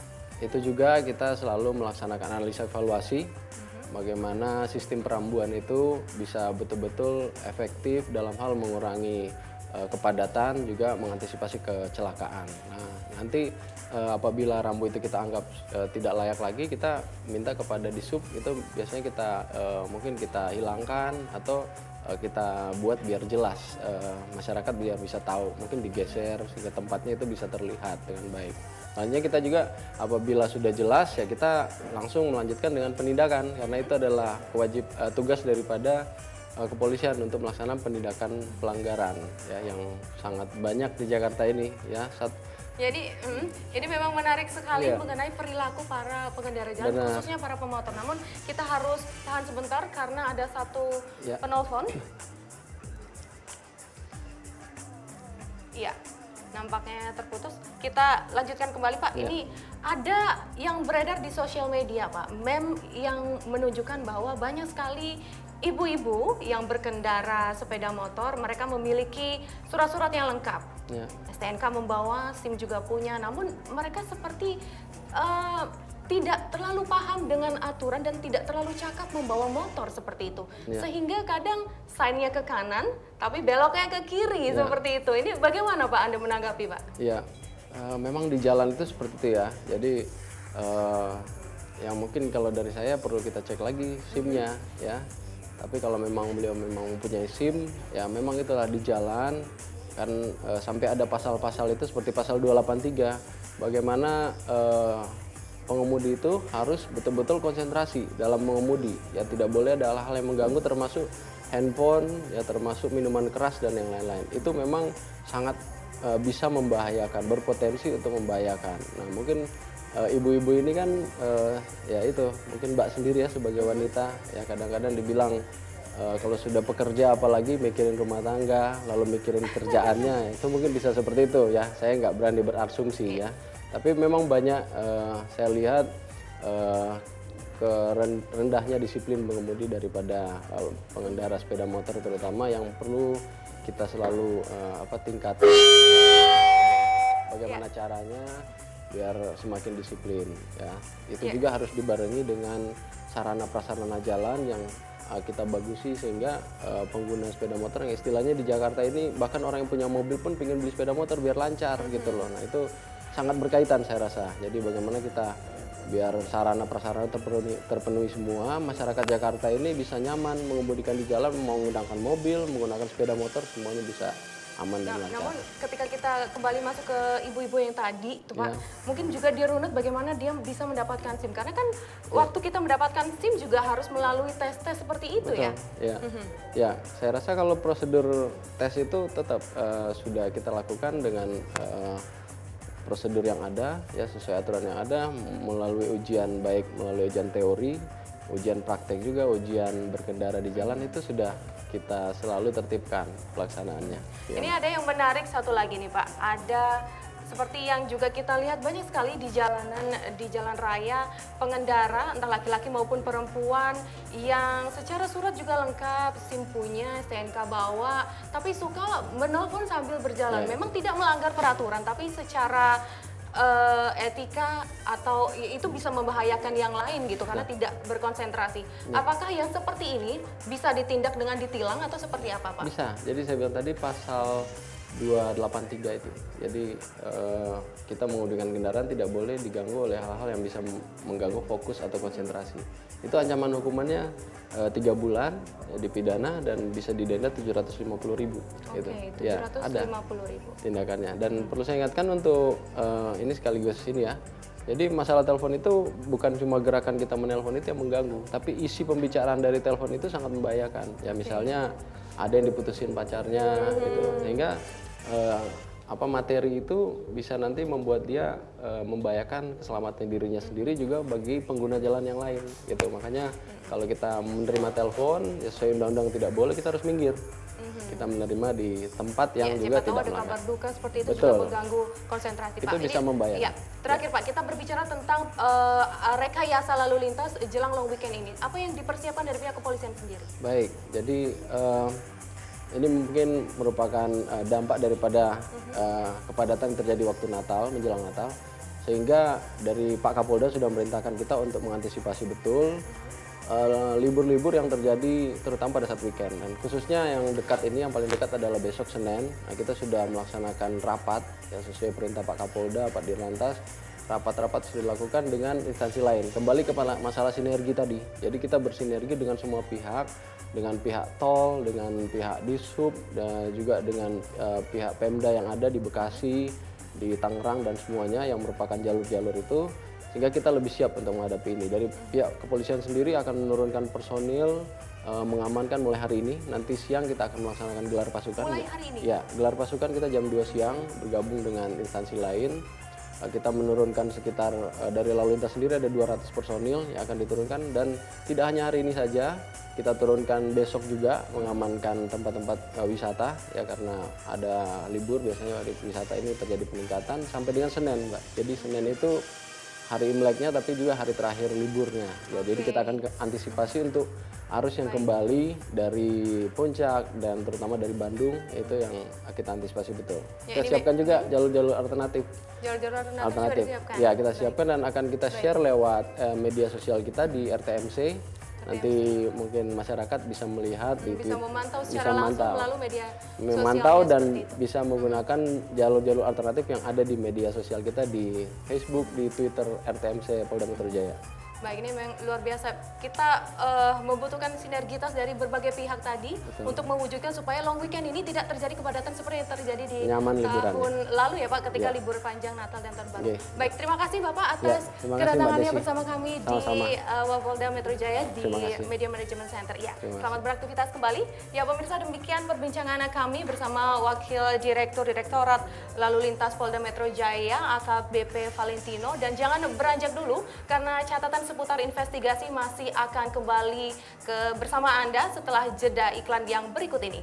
itu juga kita selalu melaksanakan analisa evaluasi uh-huh. bagaimana sistem perambuan itu bisa betul-betul efektif dalam hal mengurangi uh, kepadatan, juga mengantisipasi kecelakaan. Nah, nanti uh, apabila rambu itu kita anggap uh, tidak layak lagi, kita minta kepada Disub, itu biasanya kita uh, mungkin kita hilangkan atau uh, kita buat biar jelas, uh, masyarakat biar bisa tahu, mungkin digeser sehingga tempatnya itu bisa terlihat dengan baik. Selanjutnya kita juga apabila sudah jelas ya kita langsung melanjutkan dengan penindakan karena itu adalah kewajib uh, tugas daripada uh, kepolisian untuk melaksanakan penindakan pelanggaran ya yang sangat banyak di Jakarta ini ya. Saat, Jadi, hmm, ini memang menarik sekali Iya. mengenai perilaku para pengendara jalan, Benar. khususnya para pemotor. Namun kita harus tahan sebentar karena ada satu Ya. penelpon. Iya, nampaknya terputus. Kita lanjutkan kembali, Pak. Ya. Ini ada yang beredar di sosial media, Pak, meme yang menunjukkan bahwa banyak sekali ibu-ibu yang berkendara sepeda motor, mereka memiliki surat-surat yang lengkap. ya. S T N K membawa, SIM juga punya, namun mereka seperti uh, tidak terlalu paham dengan aturan dan tidak terlalu cakap membawa motor seperti itu. Ya. Sehingga kadang sign-nya ke kanan, tapi beloknya ke kiri Ya. seperti itu. Ini bagaimana Pak Anda menanggapi, Pak? Iya, uh, memang di jalan itu seperti itu ya. Jadi uh, yang mungkin kalau dari saya perlu kita cek lagi SIM-nya ya. Tapi kalau memang beliau memang mempunyai SIM, ya memang itulah di jalan kan uh, sampai ada pasal-pasal itu seperti pasal dua delapan tiga. Bagaimana uh, pengemudi itu harus betul-betul konsentrasi dalam mengemudi. Ya tidak boleh ada hal-hal yang mengganggu termasuk handphone, ya termasuk minuman keras dan yang lain-lain. Itu memang sangat uh, bisa membahayakan, berpotensi untuk membahayakan. Nah mungkin uh, ibu-ibu ini kan uh, ya itu mungkin Mbak sendiri ya sebagai wanita ya kadang-kadang dibilang uh, kalau sudah pekerja apalagi mikirin rumah tangga lalu mikirin kerjaannya itu mungkin bisa seperti itu ya. Saya nggak berani berasumsi ya. Tapi memang banyak uh, saya lihat uh, kerendahnya disiplin pengemudi daripada uh, pengendara sepeda motor terutama yang perlu kita selalu uh, apa tingkatkan bagaimana caranya biar semakin disiplin ya. Itu Ya. juga harus dibarengi dengan sarana prasarana jalan yang uh, kita bagusi sehingga uh, pengguna sepeda motor yang istilahnya di Jakarta ini bahkan orang yang punya mobil pun pengen beli sepeda motor biar lancar gitu loh. Nah itu sangat berkaitan saya rasa. Jadi bagaimana kita biar sarana prasarana terpenuhi, terpenuhi semua, masyarakat Jakarta ini bisa nyaman mengemudikan di jalan, mau menggunakan mobil, menggunakan sepeda motor, semuanya bisa aman dan Nah, lancar. namun ketika kita kembali masuk ke ibu-ibu yang tadi, tuh Pak, Ya. mungkin juga dia runut bagaimana dia bisa mendapatkan SIM. Karena kan waktu kita mendapatkan SIM juga harus melalui tes-tes seperti itu Betul, ya. ya. Mhm. Ya, saya rasa kalau prosedur tes itu tetap uh, sudah kita lakukan dengan uh, prosedur yang ada, ya sesuai aturan yang ada, melalui ujian baik melalui ujian teori, ujian praktek juga, ujian berkendara di jalan itu sudah kita selalu tertibkan pelaksanaannya. Ya. Ini ada yang menarik satu lagi nih Pak, ada seperti yang juga kita lihat banyak sekali di jalanan, di jalan raya, pengendara entah laki-laki maupun perempuan yang secara surat juga lengkap, SIM punya, S T N K bawa, tapi suka menelpon sambil berjalan. Ya. Memang tidak melanggar peraturan, tapi secara uh, etika atau itu bisa membahayakan yang lain gitu karena Ya. tidak berkonsentrasi. Ya. Apakah yang seperti ini bisa ditindak dengan ditilang atau seperti apa Pak? Bisa. Jadi saya bilang tadi pasal dua delapan tiga itu. Jadi eh, kita mengemudikan kendaraan tidak boleh diganggu oleh hal-hal yang bisa mengganggu fokus atau konsentrasi. Itu ancaman hukumannya eh, tiga bulan ya, dipidana dan bisa didenda tujuh ratus lima puluh ribu. Oke, Gitu. tujuh Ya, ratus ada lima puluh ribu. tindakannya. Dan perlu saya ingatkan untuk eh, ini sekaligus ini ya. Jadi masalah telepon itu bukan cuma gerakan kita menelpon itu yang mengganggu, tapi isi pembicaraan dari telepon itu sangat membahayakan. Ya misalnya ada yang diputusin pacarnya gitu, sehingga eh, apa materi itu bisa nanti membuat dia eh, membahayakan keselamatan dirinya sendiri juga bagi pengguna jalan yang lain gitu. Makanya kalau kita menerima telepon ya sesuai undang-undang tidak boleh, kita harus minggir. Kita menerima di tempat yang Ya, juga siapa tahu tidak ada melanggar. kabar duka seperti itu Betul. juga mengganggu konsentrasi Itu Pak. bisa membahayakan. Ya, terakhir Pak, kita berbicara tentang eh, rekayasa lalu lintas jelang long weekend ini. Apa yang dipersiapkan dari pihak kepolisian sendiri? Baik, jadi eh, ini mungkin merupakan eh, dampak daripada eh, kepadatan yang terjadi waktu Natal, menjelang Natal. Sehingga dari Pak Kapolda sudah memerintahkan kita untuk mengantisipasi betul eh, libur-libur yang terjadi terutama pada saat weekend. Dan khususnya yang dekat ini, yang paling dekat adalah besok Senin. Nah, kita sudah melaksanakan rapat ya, sesuai perintah Pak Kapolda, Pak Dirlantas. Rapat-rapat sudah dilakukan dengan instansi lain. Kembali ke masalah sinergi tadi. Jadi kita bersinergi dengan semua pihak, dengan pihak tol, dengan pihak Dishub, dan juga dengan uh, pihak Pemda yang ada di Bekasi, di Tangerang dan semuanya yang merupakan jalur-jalur itu, sehingga kita lebih siap untuk menghadapi ini. Dari pihak kepolisian sendiri akan menurunkan personil e, mengamankan mulai hari ini. Nanti siang kita akan melaksanakan gelar pasukan. Mulai hari ini? Ya, gelar pasukan kita jam dua siang bergabung dengan instansi lain. E, kita menurunkan sekitar e, dari lalu lintas sendiri ada dua ratus personil yang akan diturunkan, dan tidak hanya hari ini saja, kita turunkan besok juga mengamankan tempat-tempat e, wisata ya, karena ada libur biasanya hari wisata ini terjadi peningkatan sampai dengan Senin, Mbak. Jadi Senin itu hari Imleknya tapi juga hari terakhir liburnya. Ya, jadi kita akan antisipasi untuk arus yang kembali dari Puncak dan terutama dari Bandung, itu yang kita antisipasi betul. Ya, kita siapkan juga jalur-jalur alternatif. Jalur-jalur alternatif, alternatif. sudah disiapkan? Ya, kita siapkan dan akan kita share lewat eh, media sosial kita di R T M C. Nanti mungkin masyarakat bisa melihat di bisa memantau secara bisa langsung mantau. melalui media memantau sosialnya dan seperti itu. bisa menggunakan jalur-jalur alternatif yang ada di media sosial kita di Facebook, di Twitter R T M C Polda Metro Jaya. Baik, ini memang luar biasa. Kita uh, membutuhkan sinergitas dari berbagai pihak tadi. Betul. Untuk mewujudkan supaya long weekend ini tidak terjadi kepadatan seperti yang terjadi di Nyaman tahun lalu ya Pak, ketika ya. libur panjang Natal dan Tahun Baru. Okay. Baik, terima kasih Bapak atas ya, kedatangannya bersama kami Sama-sama. di uh, Wapolda Metro Jaya di Media Management Center. Ya, selamat beraktivitas kembali. Ya pemirsa, demikian perbincangan kami bersama Wakil Direktur Direktorat Lalu Lintas Polda Metro Jaya A K B P Valentino. Dan jangan beranjak dulu karena catatan seputar investigasi masih akan kembali ke bersama Anda setelah jeda iklan yang berikut ini.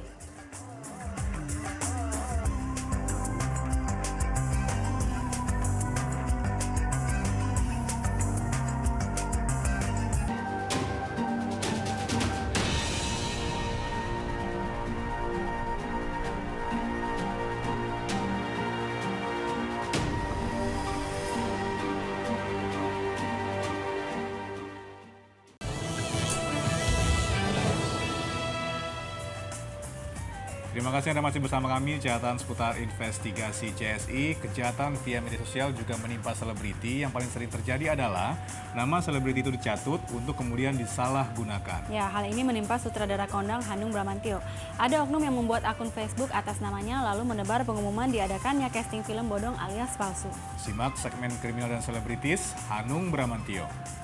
Terima kasih Anda masih bersama kami. Catatan seputar investigasi C S I, kejahatan via media sosial juga menimpa selebriti. Yang paling sering terjadi adalah nama selebriti itu dicatut untuk kemudian disalahgunakan. Ya, hal ini menimpa sutradara kondang Hanung Bramantyo. Ada oknum yang membuat akun Facebook atas namanya lalu menebar pengumuman diadakannya casting film bodong alias palsu. Simak segmen kriminal dan selebritis Hanung Bramantyo.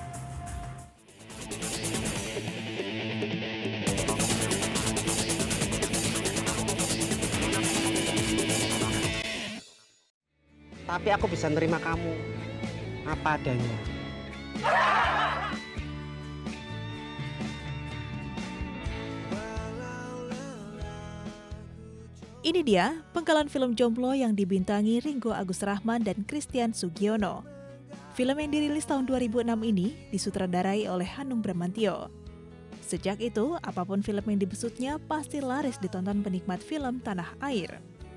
Tapi aku bisa nerima kamu apa adanya. Ini dia penggalan film Jomblo yang dibintangi Ringgo Agus Rahman dan Christian Sugiono. Film yang dirilis tahun dua ribu enam ini disutradarai oleh Hanung Bramantyo. Sejak itu, apapun film yang dibesutnya pasti laris ditonton penikmat film tanah air.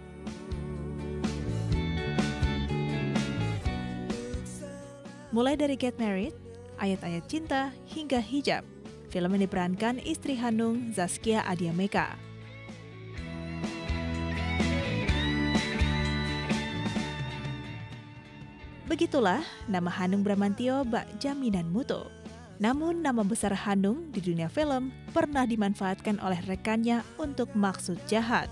Mulai dari Get Married, Ayat-Ayat Cinta, hingga Hijab, film ini diperankan istri Hanung, Zaskia Adiameka. Begitulah nama Hanung Bramantyo bak jaminan mutu. Namun nama besar Hanung di dunia film pernah dimanfaatkan oleh rekannya untuk maksud jahat.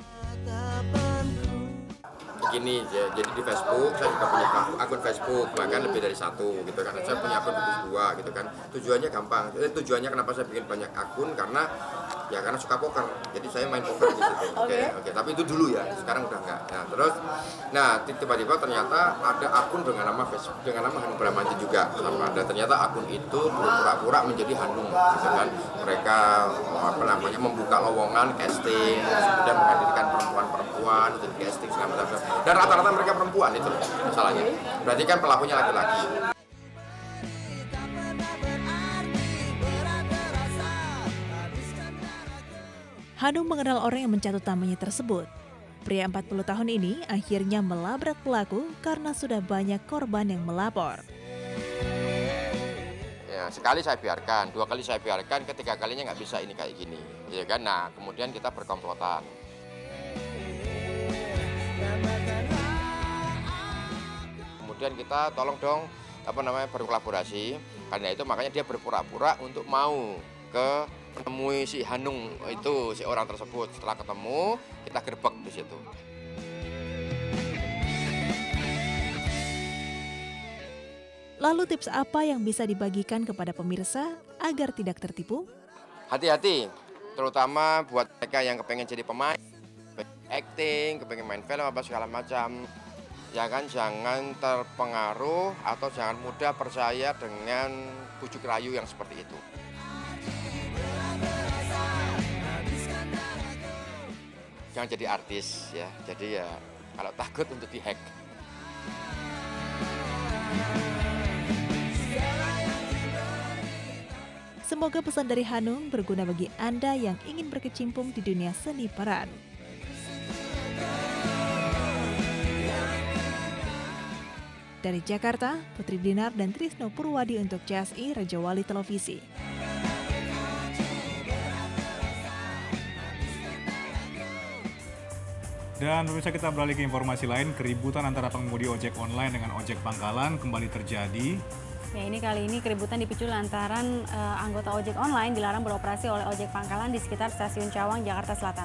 Begini, jadi di Facebook saya juga punya akun Facebook, bahkan lebih dari satu gitu kan. Saya punya akun dua gitu kan. Tujuannya gampang. Jadi tujuannya kenapa saya bikin banyak akun, karena ya karena suka poker. Jadi saya main poker di situ. Oke, okay. oke. Okay. Tapi itu dulu ya. Sekarang udah enggak. Nah, terus nah tiba-tiba ternyata ada akun dengan nama Facebook, dengan nama Hanung Bramantyo juga sama. Dan ternyata akun itu pura-pura menjadi Hanung gitu kan. Mereka apa namanya membuka lowongan casting, kemudian menghadirkan perempuan-perempuan untuk casting segala macam. Dan rata-rata mereka perempuan itu masalahnya. Berarti kan pelakunya laki-laki. Hanung mengenal orang yang mencatut namanya tersebut. Pria empat puluh tahun ini akhirnya melabrak pelaku karena sudah banyak korban yang melapor. Ya, sekali saya biarkan, dua kali saya biarkan, ketiga kalinya nggak bisa ini kayak gini, ya kan? Nah, kemudian kita berkomplotan. Kemudian kita tolong dong apa namanya berkolaborasi, karena itu makanya dia berpura-pura untuk mau ke menemui si Hanung itu, si orang tersebut. Setelah ketemu kita gerbek di situ. Lalu tips apa yang bisa dibagikan kepada pemirsa agar tidak tertipu? Hati-hati, terutama buat mereka yang kepengen jadi pemain, acting, kepengen main film apa segala macam. Ya kan, jangan terpengaruh atau jangan mudah percaya dengan bujuk rayu yang seperti itu. Jangan jadi artis ya, jadi ya kalau takut untuk dihack. Semoga pesan dari Hanung berguna bagi Anda yang ingin berkecimpung di dunia seni peran. Dari Jakarta, Putri Dinar dan Trisno Purwadi untuk C S I Raja Wali Televisi. Dan pemirsa, kita beralih ke informasi lain, keributan antara pengemudi ojek online dengan ojek pangkalan kembali terjadi. Ya, ini kali ini keributan dipicu lantaran uh, anggota ojek online dilarang beroperasi oleh ojek pangkalan di sekitar Stasiun Cawang, Jakarta Selatan.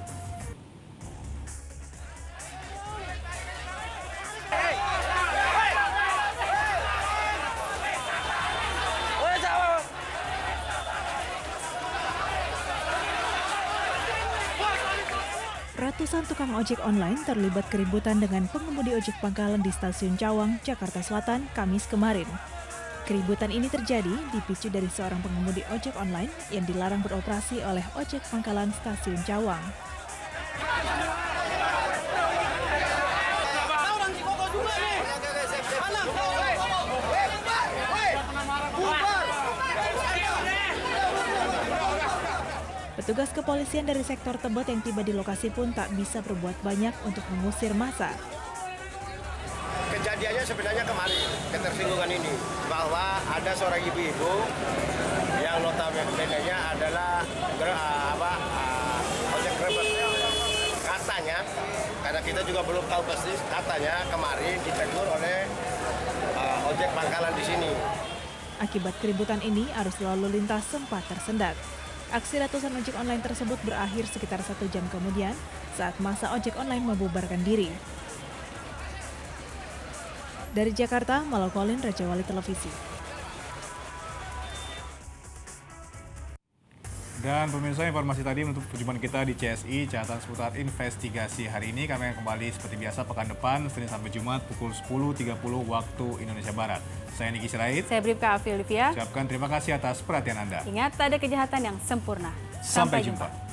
Ratusan tukang ojek online terlibat keributan dengan pengemudi ojek pangkalan di Stasiun Cawang, Jakarta Selatan, Kamis kemarin. Keributan ini terjadi dipicu dari seorang pengemudi ojek online yang dilarang beroperasi oleh ojek pangkalan Stasiun Cawang. Petugas kepolisian dari sektor Tebet yang tiba di lokasi pun tak bisa berbuat banyak untuk mengusir massa. Kejadiannya sebenarnya kemarin, ketersinggungan ini, bahwa ada seorang ibu-ibu yang notabene-nya adalah apa, uh, ojek grebek. Katanya, karena kita juga belum tahu persis, katanya kemarin ditegur oleh uh, ojek pangkalan di sini. Akibat keributan ini, arus lalu lintas sempat tersendat. Aksi ratusan ojek online tersebut berakhir sekitar satu jam kemudian saat massa ojek online membubarkan diri. Dari Jakarta, Malokolin, Raja Wali Televisi. Dan pemirsa, informasi tadi untuk perjumpaan kita di C S I, catatan seputar investigasi hari ini. Kami akan kembali seperti biasa pekan depan, Senin sampai Jumat pukul sepuluh tiga puluh waktu Indonesia Barat. Saya Niki Sirait. Saya Bribka Afi Olivia. Ucapkan terima kasih atas perhatian Anda. Ingat, tak ada kejahatan yang sempurna. Sampai, sampai jumpa. jumpa.